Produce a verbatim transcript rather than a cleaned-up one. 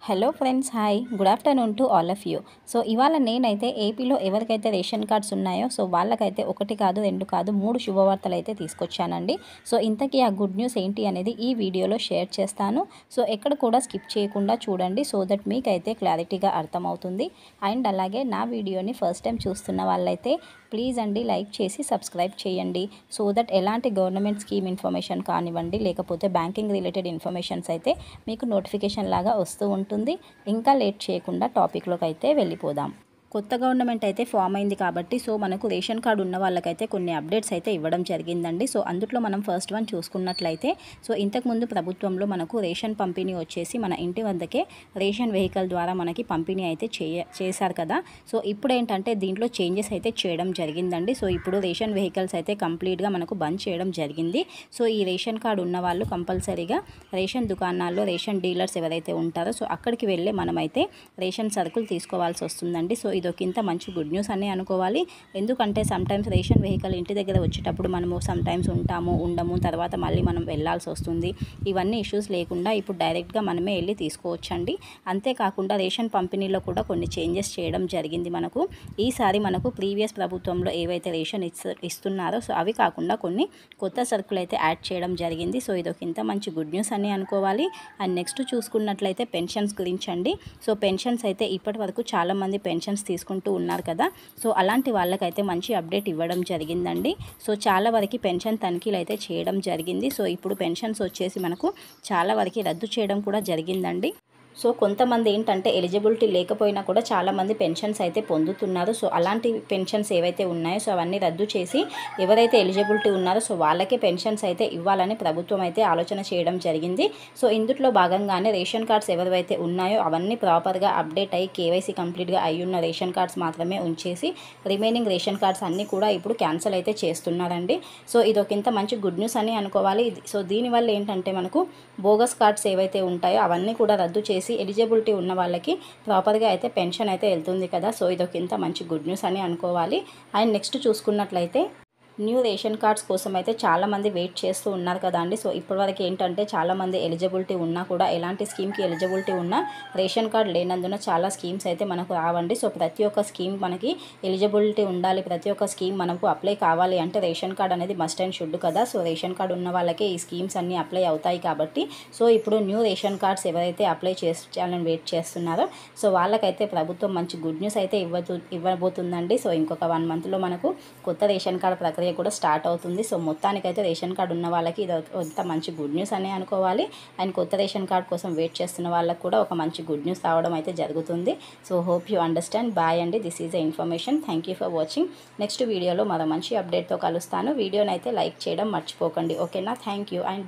Hello friends, hi, good afternoon to all of you. So ఇవాళ నేనైతే ఏపీలో ఎవరికైతే రేషన్ కార్డ్స్ ఉన్నాయో సో వాళ్ళకైతే ఒకటి కాదు రెండు కాదు మూడు శుభవార్తలు అయితే తీసుకొచ్చానండి. సో ఇంతకీ ఆ గుడ్ న్యూస్ ఏంటి అనేది ఈ వీడియోలో షేర్ చేస్తాను. సో ఎక్కడ కూడా స్కిప్ చేయకుండా చూడండి, సో దట్ మీకైతే క్లారిటీగా అర్థమవుతుంది. అండ్ అలాగే నా వీడియోని ఫస్ట్ టైం చూస్తున్న వాళ్ళైతే ప్లీజ్ అండి లైక్ చేసి సబ్స్క్రైబ్ చేయండి. సో దట్ ఎలాంటి గవర్నమెంట్ స్కీమ్ ఇన్ఫర్మేషన్ కానివ్వండి, లేకపోతే బ్యాంకింగ్ రిలేటెడ్ ఇన్ఫర్మేషన్స్ అయితే మీకు నోటిఫికేషన్ లాగా వస్తూ ఉంటుంది. ఇంకా లేట్ చేయకుండా టాపిక్లోకి అయితే వెళ్ళిపోదాం. కొత్త గవర్నమెంట్ అయితే ఫామ్ అయింది కాబట్టి సో మనకు రేషన్ కార్డు ఉన్న వాళ్ళకైతే కొన్ని అప్డేట్స్ అయితే ఇవ్వడం జరిగిందండి. సో అందులో మనం ఫస్ట్ వన్ చూసుకున్నట్లయితే సో ఇంతకుముందు ప్రభుత్వంలో మనకు రేషన్ పంపిణీ వచ్చేసి మన ఇంటి వద్దకే రేషన్ వెహికల్ ద్వారా మనకి పంపిణీ అయితే చేయ చేశారు కదా. సో ఇప్పుడు ఏంటంటే దీంట్లో చేంజెస్ అయితే చేయడం జరిగిందండి. సో ఇప్పుడు రేషన్ వెహికల్స్ అయితే కంప్లీట్గా మనకు బంద్ చేయడం జరిగింది. సో ఈ రేషన్ కార్డు ఉన్న వాళ్ళు కంపల్సరీగా రేషన్ దుకాణాల్లో రేషన్ డీలర్స్ ఎవరైతే ఉంటారో సో అక్కడికి వెళ్ళి మనమైతే రేషన్ సరుకులు తీసుకోవాల్సి వస్తుందండి. సో ఇదొక ఇంత మంచి గుడ్ న్యూస్ అని అనుకోవాలి. ఎందుకంటే సమ్టైమ్స్ రేషన్ వెహికల్ ఇంటి దగ్గర వచ్చేటప్పుడు మనము సమ్టైమ్స్ ఉంటాము ఉండము, తర్వాత మళ్ళీ మనం వెళ్ళాల్సి వస్తుంది. ఇవన్నీ ఇష్యూస్ లేకుండా ఇప్పుడు డైరెక్ట్గా మనమే వెళ్ళి తీసుకోవచ్చండి. అంతేకాకుండా రేషన్ పంపిణీలో కూడా కొన్ని చేంజెస్ చేయడం జరిగింది. మనకు ఈసారి మనకు ప్రీవియస్ ప్రభుత్వంలో ఏవైతే రేషన్ ఇస్తున్నారో సో అవి కాకుండా కొన్ని కొత్త సరుకులు అయితే యాడ్ చేయడం జరిగింది. సో ఇదొక ఇంత మంచి గుడ్ న్యూస్ అని అనుకోవాలి. అండ్ నెక్స్ట్ చూసుకున్నట్లయితే పెన్షన్స్ గురించి అండి. సో పెన్షన్స్ అయితే ఇప్పటి వరకు చాలామంది పెన్షన్స్ తీసుకుంటూ ఉన్నారు కదా. సో అలాంటి వాళ్ళకైతే మంచి అప్డేట్ ఇవ్వడం జరిగిందండి. సో చాలా వరకు పెన్షన్ తనిఖీలు అయితే చేయడం జరిగింది. సో ఇప్పుడు పెన్షన్స్ వచ్చేసి మనకు చాలా వరకు రద్దు చేయడం కూడా జరిగిందండి. సో కొంతమంది ఏంటంటే ఎలిజిబిలిటీ లేకపోయినా కూడా చాలామంది పెన్షన్స్ అయితే పొందుతున్నారు. సో అలాంటి పెన్షన్స్ ఏవైతే ఉన్నాయో సో అవన్నీ రద్దు చేసి ఎవరైతే ఎలిజిబిలిటీ ఉన్నారో సో వాళ్ళకే పెన్షన్స్ అయితే ఇవ్వాలని ప్రభుత్వం అయితే ఆలోచన చేయడం జరిగింది. సో ఇందులో భాగంగానే రేషన్ కార్డ్స్ ఎవరైతే ఉన్నాయో అవన్నీ ప్రాపర్గా అప్డేట్ అయ్యి కేవైసీ కంప్లీట్గా అయ్యి ఉన్న రేషన్ కార్డ్స్ మాత్రమే ఉంచేసి రిమైనింగ్ రేషన్ కార్డ్స్ అన్నీ కూడా ఇప్పుడు క్యాన్సిల్ అయితే చేస్తున్నారండి. సో ఇదొక ఇంత మంచి గుడ్ న్యూస్ అని అనుకోవాలి. సో దీనివల్ల ఏంటంటే మనకు బోగస్ కార్డ్స్ ఏవైతే ఉంటాయో అవన్నీ కూడా రద్దు చేసి ఎలిజిబిలిటీ ఉన్న వాళ్ళకి ప్రాపర్గా అయితే పెన్షన్ అయితే వెళ్తుంది కదా. సో ఇదొక ఇంత మంచి గుడ్ న్యూస్ అని అనుకోవాలి. అండ్ నెక్స్ట్ చూసుకున్నట్లయితే న్యూ రేషన్ కార్డ్స్ కోసం అయితే చాలామంది వెయిట్ చేస్తూ ఉన్నారు కదా అండి. సో ఇప్పటివరకు ఏంటంటే చాలామంది ఎలిజిబిలిటీ ఉన్నా కూడా ఎలాంటి స్కీమ్కి ఎలిజిబిలిటీ ఉన్నా రేషన్ కార్డ్ లేనందున చాలా స్కీమ్స్ అయితే మనకు రావండి. సో ప్రతి ఒక్క స్కీమ్ మనకి ఎలిజిబిలిటీ ఉండాలి, ప్రతి ఒక్క స్కీమ్ మనకు అప్లై కావాలి అంటే రేషన్ కార్డ్ అనేది మస్ట్ అండ్ షుడ్ కదా. సో రేషన్ కార్డ్ ఉన్న వాళ్ళకే ఈ స్కీమ్స్ అన్నీ అప్లై అవుతాయి కాబట్టి సో ఇప్పుడు న్యూ రేషన్ కార్డ్స్ ఎవరైతే అప్లై చేయాలని వెయిట్ చేస్తున్నారో సో వాళ్ళకైతే ప్రభుత్వం మంచి గుడ్ న్యూస్ అయితే ఇవ్వబో ఇవ్వబోతుందండి. సో ఇంకొక వన్ మంత్లో మనకు కొత్త రేషన్ కార్డ్ ప్రక్రియ కూడా స్టార్ట్ అవుతుంది. సో మొత్తానికైతే రేషన్ కార్డు ఉన్న వాళ్ళకి ఇది అంత మంచి గుడ్ న్యూస్ అనే అనుకోవాలి. అండ్ కొత్త రేషన్ కార్డ్ కోసం వెయిట్ చేస్తున్న వాళ్ళకి కూడా ఒక మంచి గుడ్ న్యూస్ రావడం అయితే జరుగుతుంది. So hope you understand. Bye అండి, this is the information. Thank you for watching. Next వీడియోలో మరో మంచి అప్డేట్తో కలుస్తాను. వీడియోని అయితే లైక్ చేయడం మర్చిపోకండి, ఓకేనా. Thank you. అండ్